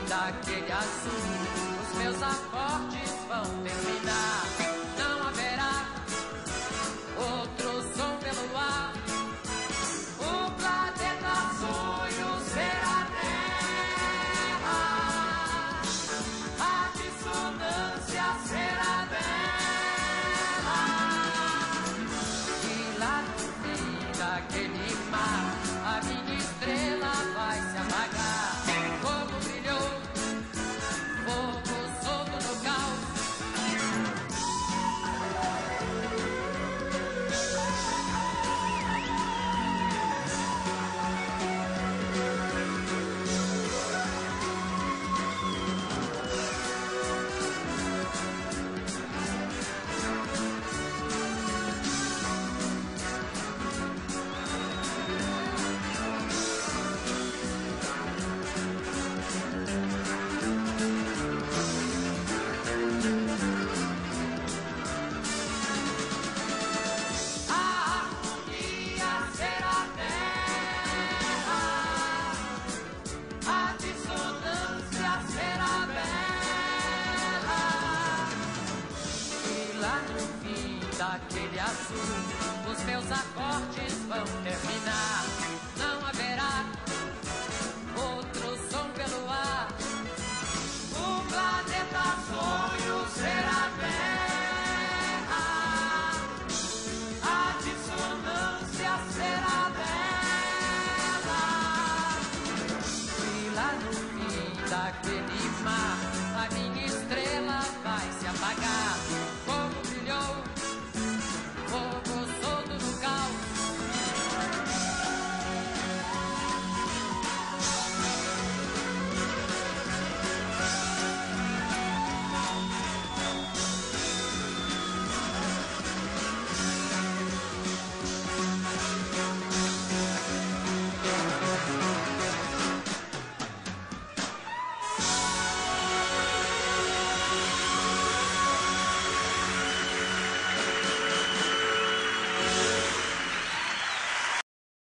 daquele azul, os meus acordes vão terminar. Não haverá outro som pelo ar. O planeta sonho será terra, a dissonância será bela. E lá no fim daquele mar, a minha estrela vai se apagar. Como brilhou, fogo solto no caos. Daquele azul, os meus acordes vão terminar. Não haverá outro som pelo ar. O planeta sonho será terra, a dissonância será bela. E lá no fim daquele